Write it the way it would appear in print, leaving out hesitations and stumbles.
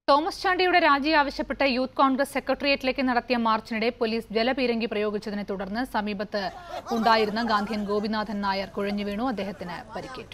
Thomas ചാണ്ടിയുടെ രാജി ആവശ്യപ്പെട്ട് യൂത്ത് കോൺഗ്രസ് സെക്രട്ടേറിയറ്റിലേക്ക് നടത്തിയ മാർച്ചിനിടെ പോലീസ് ജലപീരങ്കി പ്രയോഗിച്ചതിനെ തുടർന്ന് സമീപത്ത് ഉണ്ടായിരുന്ന ഗാന്ധിയൻ ഗോപിനാഥൻ നായർ കുഴഞ്ഞു വീണു. അദ്ദേഹത്തിന് പരിക്കേറ്റു.